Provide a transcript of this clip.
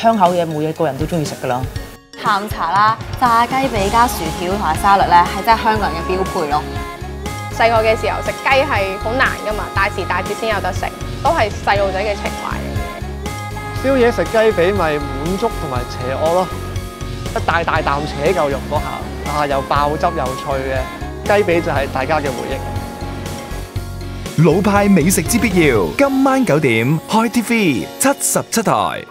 香口嘢，每一個人都中意食噶啦。 下午茶啦，炸雞髀加薯條同埋沙律咧，係真係香港人嘅標配咯。 細個嘅時候食雞係好難噶嘛，大時大節先有得食，都係細路仔嘅情懷嚟嘅。 宵夜食雞髀咪滿足同埋邪惡咯，一大啖扯嚿肉嗰下，又爆汁又脆嘅雞髀就係大家嘅回憶。 老派美食之必要，今晚9點開 TV77台。